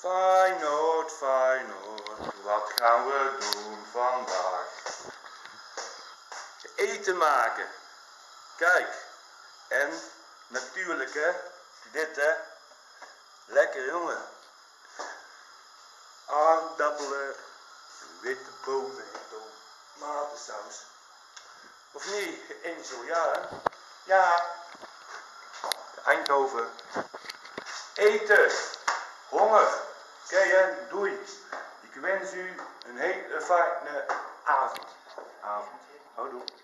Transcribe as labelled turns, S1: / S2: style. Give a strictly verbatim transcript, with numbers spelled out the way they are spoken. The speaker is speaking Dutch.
S1: Feyenoord, Feyenoord, wat gaan we doen vandaag? Eten maken. Kijk. En natuurlijk hè, dit hè. Lekker jongen. Aardappelen, witte bonen en tomatensaus. Of niet, Angel, ja hè? Ja. Eindhoven. Eten. Honger. Oké hè, doei. Ik wens u een hele fijne avond. Avond. Houdoe.